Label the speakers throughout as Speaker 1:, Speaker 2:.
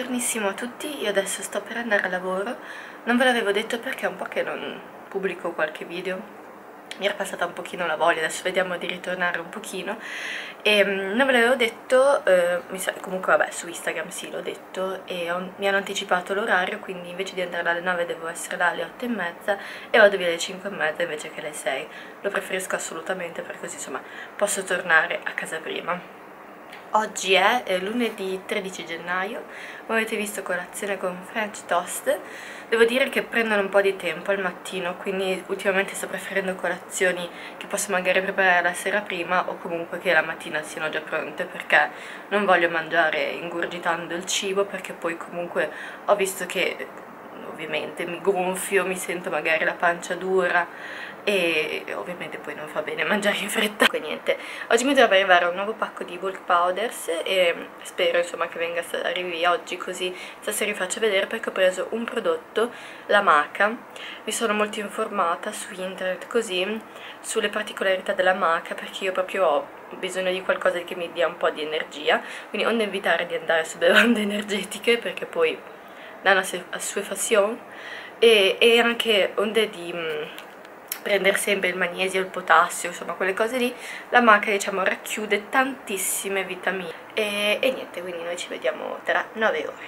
Speaker 1: Buongiornissimo a tutti, io adesso sto per andare a lavoro. Non ve l'avevo detto perché è un po' che non pubblico qualche video, mi era passata un pochino la voglia, adesso vediamo di ritornare un pochino. Non ve l'avevo detto, comunque vabbè su Instagram sì l'ho detto, e mi hanno anticipato l'orario, quindi invece di andare alle 9 devo essere là alle 8:30 e vado via alle 5:30 invece che alle 6. Lo preferisco assolutamente perché così insomma posso tornare a casa prima. Oggi è lunedì 13 gennaio, come avete visto colazione con French toast. Devo dire che prendono un po' di tempo al mattino, quindi ultimamente sto preferendo colazioni che posso magari preparare la sera prima o comunque che la mattina siano già pronte, perché non voglio mangiare ingurgitando il cibo, perché poi comunque ho visto che ovviamente mi gonfio, mi sento magari la pancia dura e ovviamente poi non fa bene mangiare in fretta. Quindi niente, oggi mi dovrebbe arrivare un nuovo pacco di bulk powders e spero insomma che arrivi oggi, così stasera vi faccio vedere, perché ho preso un prodotto, la maca. Mi sono molto informata su internet così sulle particolarità della maca, perché io proprio ho bisogno di qualcosa che mi dia un po' di energia, quindi onde evitare di andare su bevande energetiche perché poi danno assuefazione, e anche onde di prendere sempre il magnesio, il potassio, insomma quelle cose lì. La maca diciamo racchiude tantissime vitamine e niente, quindi noi ci vediamo tra 9 ore.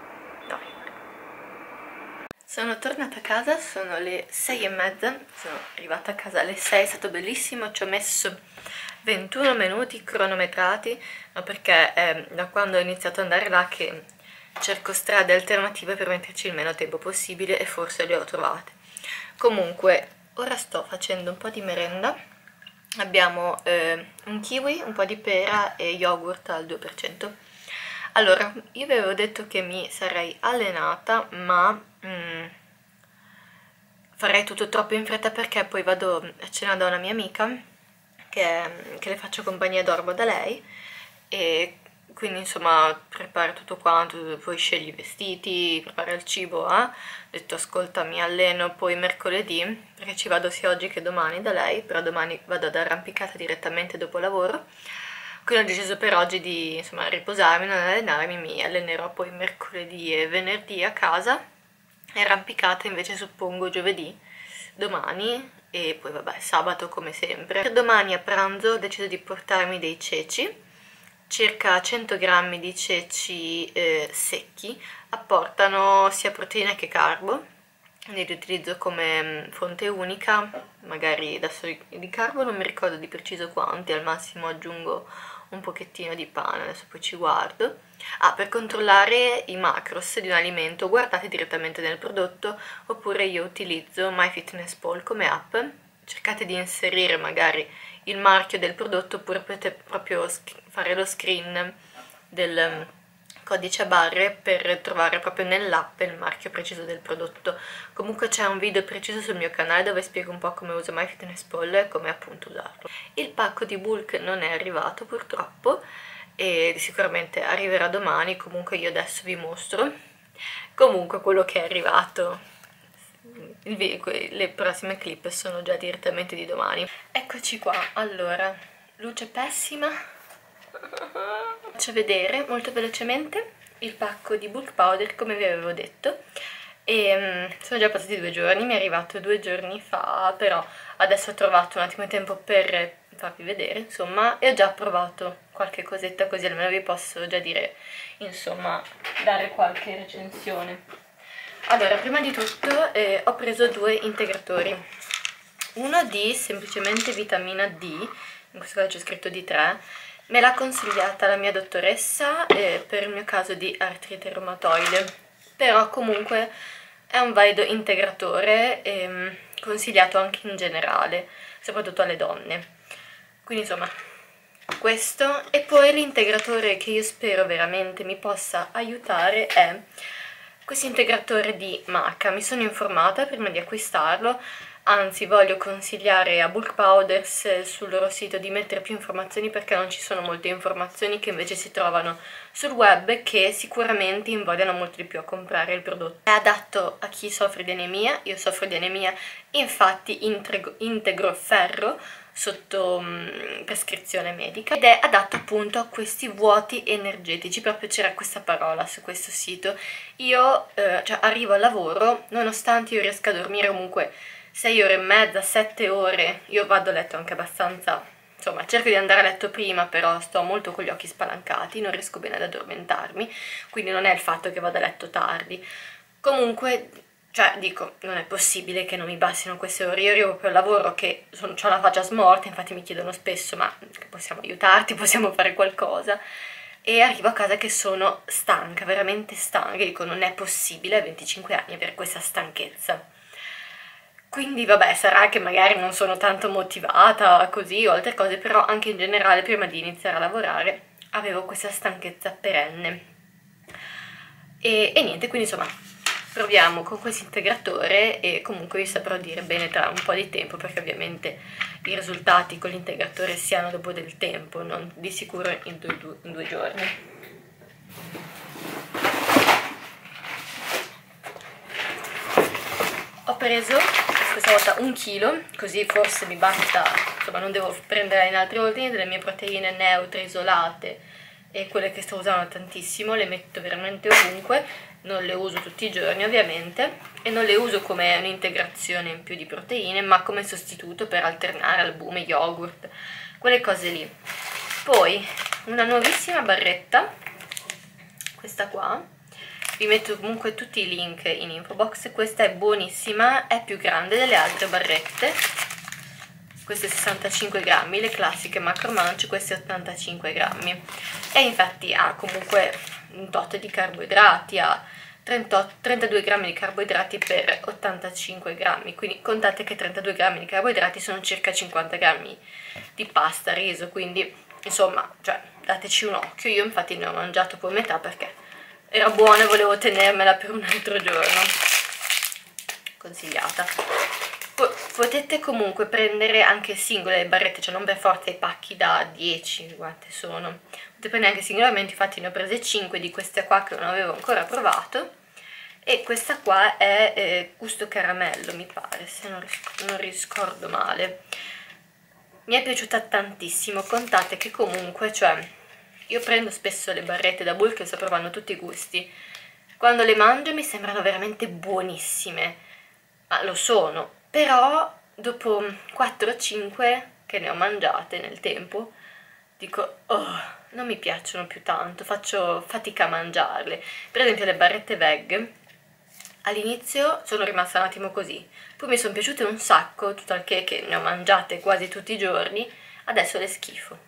Speaker 1: Sono tornata a casa, sono le 6:30, sono arrivata a casa alle 6, è stato bellissimo, ci ho messo 21 minuti cronometrati, ma perché è da quando ho iniziato ad andare là che cerco strade alternative per metterci il meno tempo possibile, e forse le ho trovate. Comunque, ora sto facendo un po' di merenda. Abbiamo un kiwi, un po' di pera e yogurt al 2%. Allora, io vi avevo detto che mi sarei allenata, ma farei tutto troppo in fretta perché poi vado a cena da una mia amica che le faccio compagnia, dormo da lei, e quindi insomma prepara tutto quanto, poi scegli i vestiti, prepara il cibo. Ho detto ascolta, mi alleno poi mercoledì perché ci vado sia oggi che domani da lei, però domani vado ad arrampicata direttamente dopo lavoro, quindi ho deciso per oggi di insomma riposarmi, non allenarmi. Mi allenerò poi mercoledì e venerdì a casa, e arrampicata invece suppongo giovedì, domani, e poi vabbè sabato come sempre. Per domani a pranzo ho deciso di portarmi dei ceci, circa 100 grammi di ceci secchi, apportano sia proteine che carbo, quindi li utilizzo come fonte unica. Magari adesso di carbo non mi ricordo di preciso quanti, al massimo aggiungo un pochettino di pane, adesso poi ci guardo. Per controllare i macros di un alimento guardate direttamente nel prodotto, oppure io utilizzo MyFitnessPal come app. Cercate di inserire magari il marchio del prodotto, oppure potete proprio fare lo screen del codice a barre per trovare proprio nell'app il marchio preciso del prodotto. Comunque c'è un video preciso sul mio canale dove spiego un po' come uso MyFitnessPal e come appunto usarlo. Il pacco di bulk non è arrivato purtroppo e sicuramente arriverà domani, comunque io adesso vi mostro comunque quello che è arrivato. Le prossime clip sono già direttamente di domani. Eccoci qua, allora, luce pessima. Faccio vedere molto velocemente il pacco di bulk powder come vi avevo detto, e sono già passati 2 giorni, mi è arrivato 2 giorni fa, però adesso ho trovato un attimo di tempo per farvi vedere insomma, e ho già provato qualche cosetta, così almeno vi posso già dire insomma, dare qualche recensione. Allora, prima di tutto ho preso 2 integratori, uno di semplicemente vitamina D, in questo caso c'è scritto D3, me l'ha consigliata la mia dottoressa per il mio caso di artrite reumatoide, però comunque è un valido integratore, consigliato anche in generale, soprattutto alle donne. Quindi insomma questo, e poi l'integratore che io spero veramente mi possa aiutare è questo integratore di maca. Mi sono informata prima di acquistarlo, anzi voglio consigliare a Bulk Powders sul loro sito di mettere più informazioni, perché non ci sono molte informazioni che invece si trovano sul web, che sicuramente invogliano molto di più a comprare il prodotto. È adatto a chi soffre di anemia, io soffro di anemia, infatti integro ferro sotto prescrizione medica, ed è adatto appunto a questi vuoti energetici. Proprio c'era questa parola su questo sito. Io cioè, arrivo al lavoro, nonostante io riesca a dormire comunque 6 ore e mezza, 7 ore, io vado a letto anche abbastanza, insomma cerco di andare a letto prima, però sto molto con gli occhi spalancati, non riesco bene ad addormentarmi, quindi non è il fatto che vado a letto tardi. Comunque, cioè, dico, non è possibile che non mi bastino queste ore. Io arrivo per il lavoro che ho la faccia smorta, infatti mi chiedono spesso, ma possiamo aiutarti, possiamo fare qualcosa? E arrivo a casa che sono stanca, veramente stanca, dico, non è possibile a 25 anni avere questa stanchezza. Quindi vabbè, sarà che magari non sono tanto motivata così o altre cose, però anche in generale prima di iniziare a lavorare avevo questa stanchezza perenne. E niente, quindi insomma proviamo con questo integratore e comunque vi saprò dire bene tra un po' di tempo, perché ovviamente i risultati con l'integratore si hanno dopo del tempo, non di sicuro in due giorni. Ho preso questa volta 1 chilo, così forse mi basta, insomma non devo prendere in altri ordini, delle mie proteine neutre, isolate, e quelle che sto usando tantissimo, le metto veramente ovunque, non le uso tutti i giorni ovviamente, e non le uso come un'integrazione in più di proteine, ma come sostituto per alternare albume, yogurt, quelle cose lì. Poi una nuovissima barretta, questa qua, vi metto comunque tutti i link in info box. Questa è buonissima, è più grande delle altre barrette, queste 65 grammi, le classiche Macro Munch, queste 85 grammi, e infatti ha comunque un tot di carboidrati, ha 32 grammi di carboidrati per 85 grammi, quindi contate che 32 grammi di carboidrati sono circa 50 grammi di pasta, riso, quindi insomma, cioè, dateci un occhio. Io infatti ne ho mangiato poi metà perché era buona e volevo tenermela per un altro giorno, consigliata. Potete comunque prendere anche singole le barrette, cioè non per forza i pacchi da 10, quante sono, potete prendere anche singolarmente. Infatti ne ho prese 5 di queste qua che non avevo ancora provato, e questa qua è gusto caramello mi pare, se non riscordo male. Mi è piaciuta tantissimo, contate che comunque, cioè, io prendo spesso le barrette da bulk e sto provando tutti i gusti, quando le mangio mi sembrano veramente buonissime, ma lo sono, però dopo 4-5 che ne ho mangiate nel tempo dico, oh, non mi piacciono più tanto, faccio fatica a mangiarle. Per esempio le barrette veg all'inizio sono rimasta un attimo così, poi mi sono piaciute un sacco, tutt'al che ne ho mangiate quasi tutti i giorni, adesso le schifo.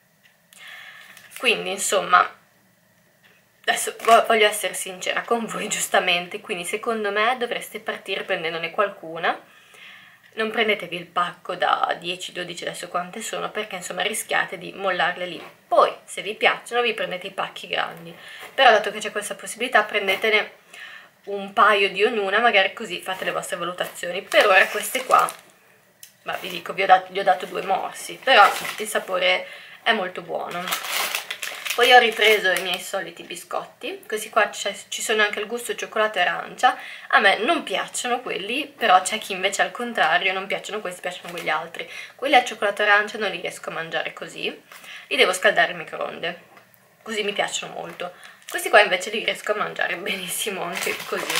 Speaker 1: Quindi insomma, adesso voglio essere sincera con voi, giustamente, quindi secondo me dovreste partire prendendone qualcuna. Non prendetevi il pacco da 10-12, adesso quante sono, perché insomma rischiate di mollarle lì. Poi se vi piacciono vi prendete i pacchi grandi, però dato che c'è questa possibilità prendetene un paio di ognuna, magari così fate le vostre valutazioni. Per ora queste qua, ma vi dico, gli ho dato 2 morsi, però il sapore è molto buono. Poi ho ripreso i miei soliti biscotti, questi qua ci sono anche il gusto cioccolato e arancia. A me non piacciono quelli, però c'è chi invece al contrario, non piacciono questi, piacciono quegli altri. Quelli al cioccolato e arancia non li riesco a mangiare così, li devo scaldare in microonde, così mi piacciono molto. Questi qua invece li riesco a mangiare benissimo anche così.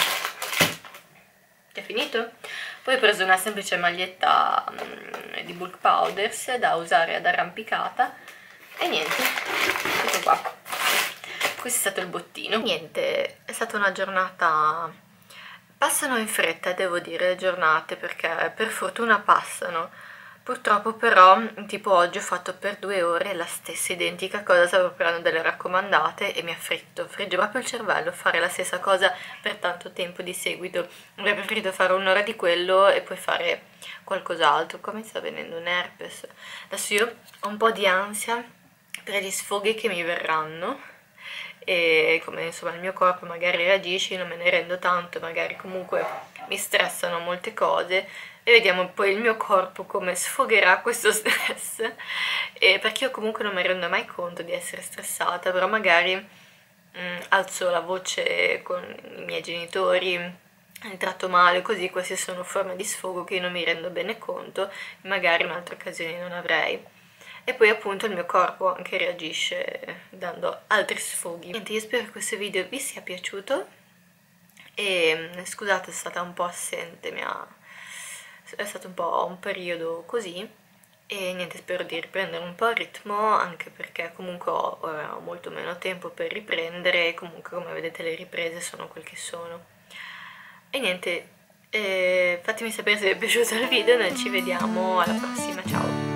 Speaker 1: È finito? Poi ho preso una semplice maglietta di bulk powders da usare ad arrampicata, e niente, tutto qua. Questo è stato il bottino. Niente, è stata una giornata, passano in fretta devo dire le giornate, perché per fortuna passano. Purtroppo però, tipo oggi ho fatto per 2 ore la stessa identica cosa, stavo preparando delle raccomandate e mi ha fritto, frigge proprio il cervello fare la stessa cosa per tanto tempo di seguito. Avrei preferito fare un'ora di quello e poi fare qualcos'altro. Qua mi sta venendo un herpes. Adesso io ho un po' di ansia per gli sfoghi che mi verranno, e come insomma il mio corpo magari reagisce, non me ne rendo tanto, magari comunque mi stressano molte cose, e vediamo poi il mio corpo come sfogherà questo stress, perché io comunque non mi rendo mai conto di essere stressata, però magari alzo la voce con i miei genitori, entrato male, così queste sono forme di sfogo che io non mi rendo bene conto, magari in altre occasioni non avrei. E poi appunto il mio corpo anche reagisce dando altri sfoghi. Niente, io spero che questo video vi sia piaciuto e scusate, è stata un po' assente, è stato un po' un periodo così e niente, spero di riprendere un po' il ritmo, anche perché comunque ora ho molto meno tempo per riprendere e comunque come vedete le riprese sono quel che sono. E niente, fatemi sapere se vi è piaciuto il video, noi ci vediamo alla prossima, ciao!